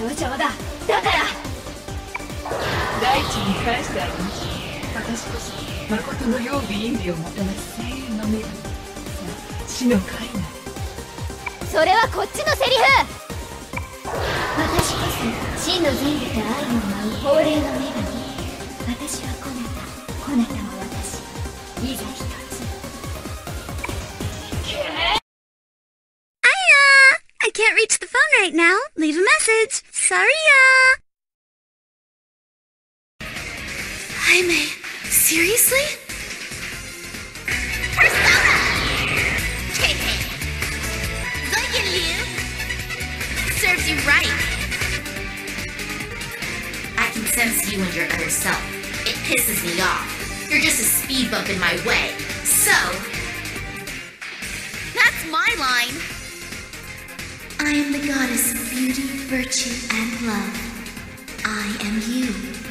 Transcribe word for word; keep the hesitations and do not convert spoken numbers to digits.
同情だ。だから大地に返してあげましょう。私こそ誠の用意意味をもたらす精鋭の女神、さあ死の会な。 それはこっちのセリフ。 私こそ真の善意と愛を舞う法霊の女神。私はこねた、こねたは私。いざ一つ。 I can't reach the phone right now. Leave a message. Sorry, ya. Jaime, seriously? Persona! Hey, hey. Look at you. Serves you right. I can sense you and your other self. It pisses me off. You're just a speed bump in my way. So, that's my line. I am the goddess of beauty, virtue, and love. I am you.